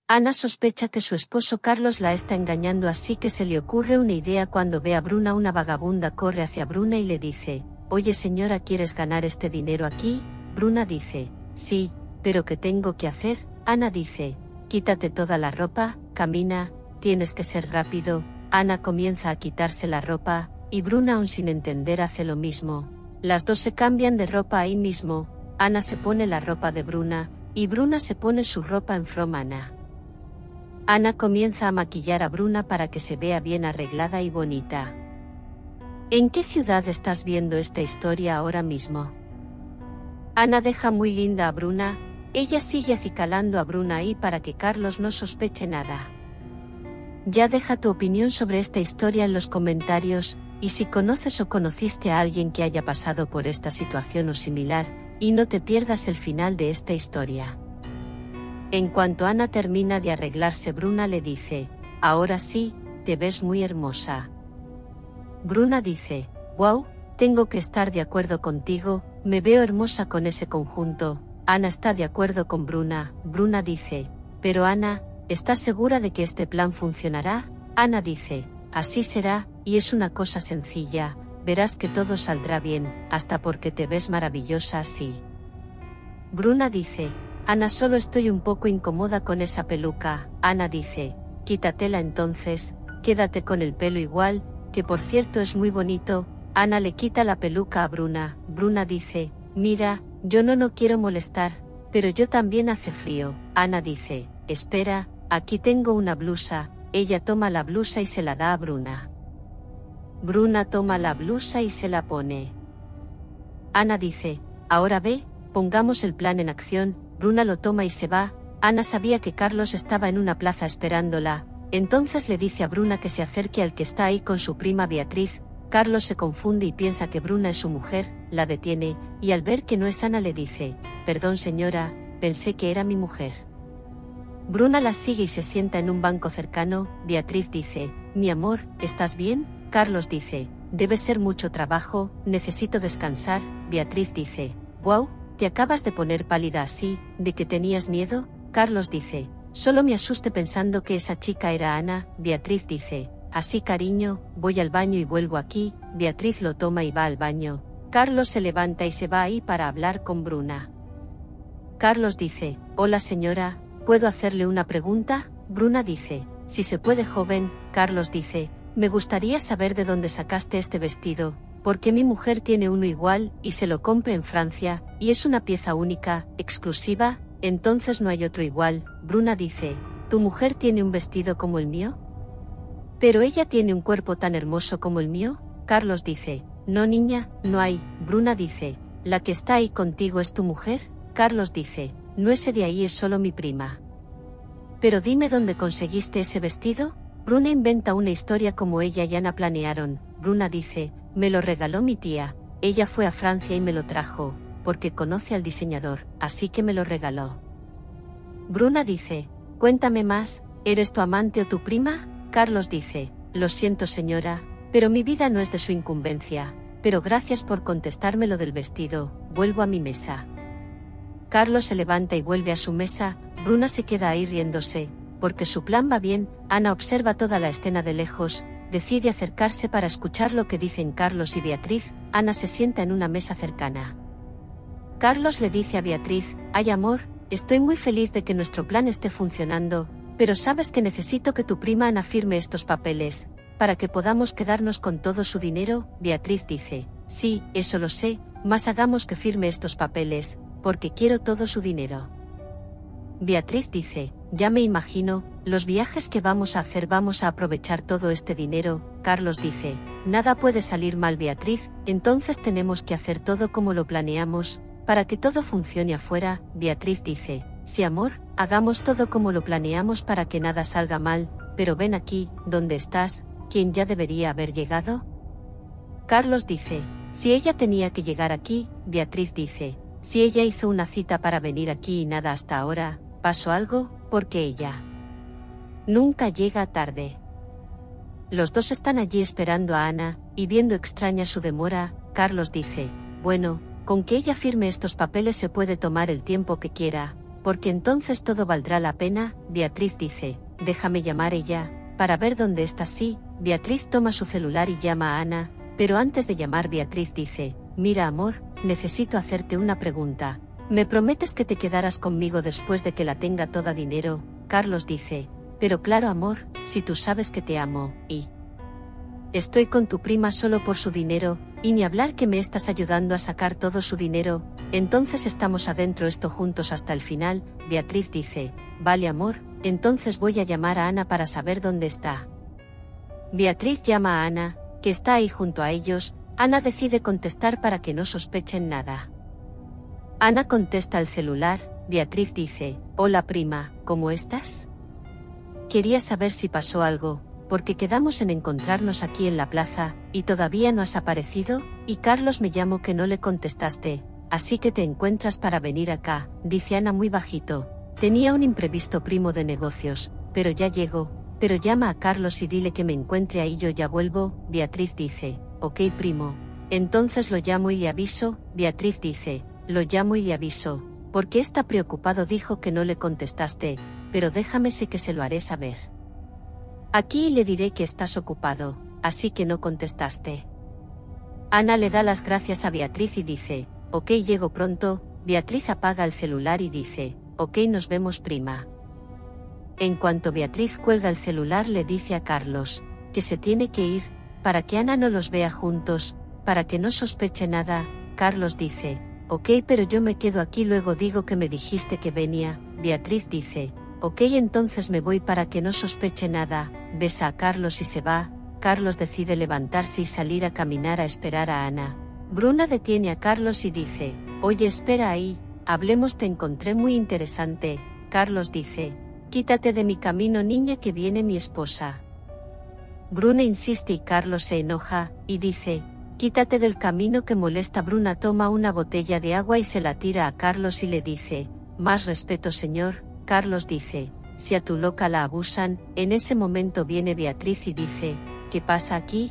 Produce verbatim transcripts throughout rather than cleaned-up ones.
Ana sospecha que su esposo Carlos la está engañando, así que se le ocurre una idea cuando ve a Bruna. Una vagabunda corre hacia Bruna y le dice: «Oye señora, ¿quieres ganar este dinero aquí?» Bruna dice: «Sí, pero ¿qué tengo que hacer?» Ana dice: «Quítate toda la ropa, camina, tienes que ser rápido». Ana comienza a quitarse la ropa, y Bruna, aún sin entender, hace lo mismo. Las dos se cambian de ropa ahí mismo. Ana se pone la ropa de Bruna, y Bruna se pone su ropa en From Ana. Ana comienza a maquillar a Bruna para que se vea bien arreglada y bonita. ¿En qué ciudad estás viendo esta historia ahora mismo? Ana deja muy linda a Bruna. Ella sigue acicalando a Bruna ahí para que Carlos no sospeche nada. Ya deja tu opinión sobre esta historia en los comentarios, y si conoces o conociste a alguien que haya pasado por esta situación o similar, y no te pierdas el final de esta historia. En cuanto Ana termina de arreglarse, Bruna le dice: «Ahora sí, te ves muy hermosa». Bruna dice: «Wow, tengo que estar de acuerdo contigo, me veo hermosa con ese conjunto». Ana está de acuerdo con Bruna. Bruna dice: «Pero Ana, ¿estás segura de que este plan funcionará?» Ana dice: «Así será, y es una cosa sencilla, verás que todo saldrá bien, hasta porque te ves maravillosa así». Bruna dice: «Ana, solo estoy un poco incómoda con esa peluca». Ana dice: «Quítatela entonces, quédate con el pelo igual, que por cierto es muy bonito». Ana le quita la peluca a Bruna. Bruna dice: «Mira, yo no no quiero molestar, pero yo también hace frío». Ana dice: «Espera, aquí tengo una blusa». Ella toma la blusa y se la da a Bruna. Bruna toma la blusa y se la pone. Ana dice: «Ahora ve, pongamos el plan en acción». Bruna lo toma y se va. Ana sabía que Carlos estaba en una plaza esperándola, entonces le dice a Bruna que se acerque al que está ahí con su prima Beatriz. Carlos se confunde y piensa que Bruna es su mujer, la detiene, y al ver que no es Ana le dice: «Perdón señora, pensé que era mi mujer». Bruna la sigue y se sienta en un banco cercano. Beatriz dice: «Mi amor, ¿estás bien?» Carlos dice: «Debe ser mucho trabajo, necesito descansar». Beatriz dice: «Wow, te acabas de poner pálida así, ¿de que tenías miedo?» Carlos dice: «Solo me asusté pensando que esa chica era Ana». Beatriz dice: «Así cariño, voy al baño y vuelvo aquí». Beatriz lo toma y va al baño. Carlos se levanta y se va ahí para hablar con Bruna. Carlos dice: «Hola señora, ¿puedo hacerle una pregunta?» Bruna dice: «Si se puede, joven». Carlos dice: «Me gustaría saber de dónde sacaste este vestido, porque mi mujer tiene uno igual, y se lo compré en Francia, y es una pieza única, exclusiva, entonces no hay otro igual». Bruna dice: «¿Tu mujer tiene un vestido como el mío? ¿Pero ella tiene un cuerpo tan hermoso como el mío?» Carlos dice: «No niña, no hay». Bruna dice: «¿La que está ahí contigo es tu mujer?» Carlos dice: «No, ese de ahí es solo mi prima». «Pero dime dónde conseguiste ese vestido». Bruna inventa una historia como ella y Ana planearon. Bruna dice: «Me lo regaló mi tía, ella fue a Francia y me lo trajo, porque conoce al diseñador, así que me lo regaló». Bruna dice: «Cuéntame más, ¿eres tu amante o tu prima?» Carlos dice: «Lo siento señora, pero mi vida no es de su incumbencia, pero gracias por contestarme lo del vestido, vuelvo a mi mesa». Carlos se levanta y vuelve a su mesa. Bruna se queda ahí riéndose, porque su plan va bien. Ana observa toda la escena de lejos, decide acercarse para escuchar lo que dicen Carlos y Beatriz. Ana se sienta en una mesa cercana. Carlos le dice a Beatriz: «Ay amor, estoy muy feliz de que nuestro plan esté funcionando, pero sabes que necesito que tu prima Ana firme estos papeles, para que podamos quedarnos con todo su dinero». Beatriz dice: «Sí, eso lo sé, mas hagamos que firme estos papeles, porque quiero todo su dinero». Beatriz dice: «Ya me imagino, los viajes que vamos a hacer, vamos a aprovechar todo este dinero». Carlos dice: «Nada puede salir mal Beatriz, entonces tenemos que hacer todo como lo planeamos, para que todo funcione afuera». Beatriz dice: «Sí amor, hagamos todo como lo planeamos para que nada salga mal, pero ven aquí, ¿dónde estás? ¿Quién ya debería haber llegado?» Carlos dice: «Si ella tenía que llegar aquí». Beatriz dice: «Si ella hizo una cita para venir aquí y nada hasta ahora, ¿pasó algo? Porque ella nunca llega tarde». Los dos están allí esperando a Ana, y viendo extraña su demora, Carlos dice: «Bueno, con que ella firme estos papeles se puede tomar el tiempo que quiera, porque entonces todo valdrá la pena. Beatriz dice, déjame llamar ella, para ver dónde está. Sí, Beatriz toma su celular y llama a Ana, pero antes de llamar Beatriz dice, mira amor, necesito hacerte una pregunta. ¿Me prometes que te quedarás conmigo después de que la tenga toda dinero? Carlos dice, pero claro amor, si tú sabes que te amo, y estoy con tu prima solo por su dinero, y ni hablar que me estás ayudando a sacar todo su dinero, entonces estamos adentro esto juntos hasta el final. Beatriz dice, vale amor, entonces voy a llamar a Ana para saber dónde está. Beatriz llama a Ana, que está ahí junto a ellos. Ana decide contestar para que no sospechen nada. Ana contesta el celular. Beatriz dice, hola prima, ¿cómo estás? Quería saber si pasó algo, porque quedamos en encontrarnos aquí en la plaza, y todavía no has aparecido, y Carlos me llamó que no le contestaste, así que te encuentras para venir acá, dice Ana muy bajito. Tenía un imprevisto primo de negocios, pero ya llego, pero llama a Carlos y dile que me encuentre ahí, yo ya vuelvo. Beatriz dice, ok primo, entonces lo llamo y le aviso. Beatriz dice, lo llamo y le aviso, porque está preocupado, dijo que no le contestaste, pero déjame, sé que se lo haré saber. Aquí le diré que estás ocupado, así que no contestaste. Ana le da las gracias a Beatriz y dice, ok llego pronto. Beatriz apaga el celular y dice, ok nos vemos prima. En cuanto Beatriz cuelga el celular le dice a Carlos, que se tiene que ir, para que Ana no los vea juntos, para que no sospeche nada. Carlos dice, ok pero yo me quedo aquí, luego digo que me dijiste que venía. Beatriz dice, ok entonces me voy para que no sospeche nada. Besa a Carlos y se va. Carlos decide levantarse y salir a caminar a esperar a Ana. Bruna detiene a Carlos y dice, oye espera ahí, hablemos, te encontré muy interesante. Carlos dice, quítate de mi camino niña, que viene mi esposa. Bruna insiste y Carlos se enoja, y dice, quítate del camino, que molesta. Bruna toma una botella de agua y se la tira a Carlos y le dice, más respeto señor. Carlos dice, si a tu loca la abusan. En ese momento viene Beatriz y dice, ¿qué pasa aquí?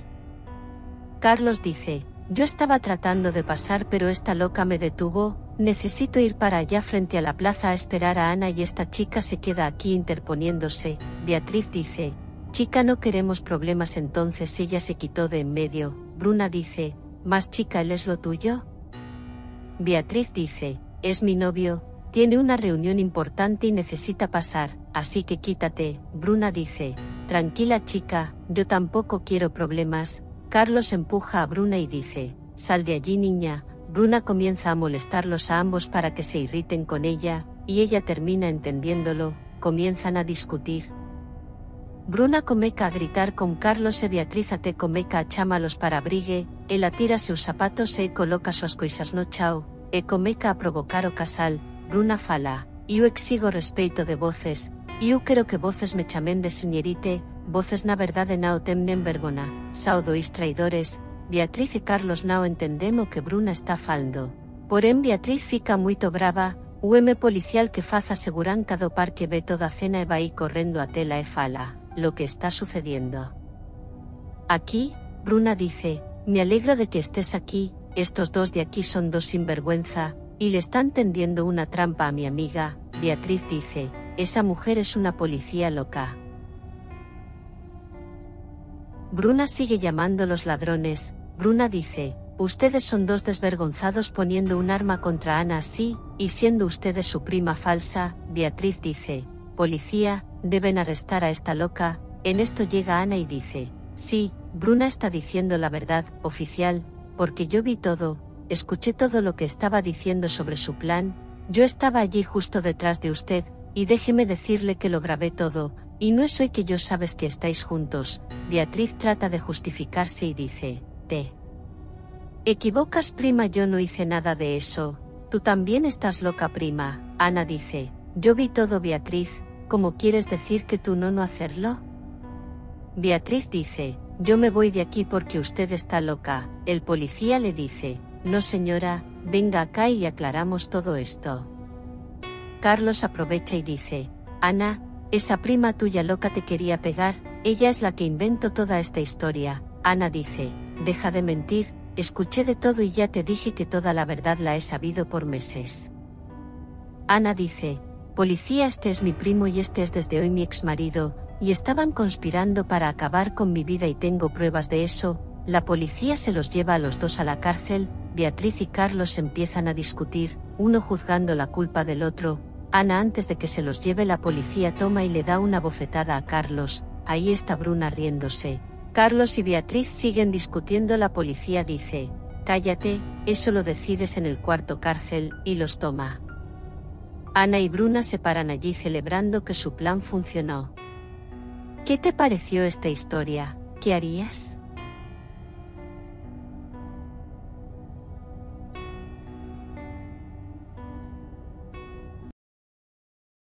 Carlos dice, yo estaba tratando de pasar pero esta loca me detuvo, necesito ir para allá frente a la plaza a esperar a Ana y esta chica se queda aquí interponiéndose. Beatriz dice, chica no queremos problemas, entonces ella se quitó de en medio. Bruna dice, más chica, ¿él es lo tuyo? Beatriz dice, es mi novio, tiene una reunión importante y necesita pasar, así que quítate. Bruna dice, tranquila chica, yo tampoco quiero problemas. Carlos empuja a Bruna y dice, sal de allí niña. Bruna comienza a molestarlos a ambos para que se irriten con ella, y ella termina entendiéndolo, comienzan a discutir. Bruna comeca a gritar con Carlos e Beatriz a te comeca a chamalos para brigue, el atira seus zapatos e coloca suas coisas no chao, e comeca a provocar o casal. Bruna fala, eu exigo respeito de voces, eu quero que voces me chamen de señorite, voces na verdade nao temnen vergona, saudois traidores. Beatriz e Carlos nao entendem o que Bruna está falando. Porén Beatriz fica moito brava, o M policial que faz aseguranca do parque ve toda a cena e vai correndo a tela e fala, lo que está sucediendo. Aquí, Bruna dice, me alegro de que estés aquí, estos dos de aquí son dos sinvergüenza, y le están tendiendo una trampa a mi amiga. Beatriz dice, esa mujer es una policía loca. Bruna sigue llamando los ladrones. Bruna dice, ustedes son dos desvergonzados poniendo un arma contra Ana así, y siendo ustedes su prima falsa. Beatriz dice, policía, deben arrestar a esta loca. En esto llega Ana y dice, sí, Bruna está diciendo la verdad, oficial, porque yo vi todo, escuché todo lo que estaba diciendo sobre su plan, yo estaba allí justo detrás de usted, y déjeme decirle que lo grabé todo, y no es hoy que yo sabes que estáis juntos. Beatriz trata de justificarse y dice, te equivocas prima, yo no hice nada de eso, tú también estás loca prima. Ana dice, yo vi todo. Beatriz, ¿cómo quieres decir que tú no no hacerlo? Beatriz dice, yo me voy de aquí porque usted está loca. El policía le dice, no señora, venga acá y aclaramos todo esto. Carlos aprovecha y dice, Ana, esa prima tuya loca te quería pegar, ella es la que inventó toda esta historia. Ana dice, deja de mentir, escuché de todo y ya te dije que toda la verdad la he sabido por meses. Ana dice, Policía, este es mi primo y este es desde hoy mi exmarido, y estaban conspirando para acabar con mi vida y tengo pruebas de eso. La policía se los lleva a los dos a la cárcel. Beatriz y Carlos empiezan a discutir, uno juzgando la culpa del otro. Ana, antes de que se los lleve la policía, toma y le da una bofetada a Carlos. Ahí está Bruna riéndose. Carlos y Beatriz siguen discutiendo. La policía dice: cállate, eso lo decides en el cuarto cárcel, y los toma. Ana y Bruna se paran allí celebrando que su plan funcionó. ¿Qué te pareció esta historia? ¿Qué harías?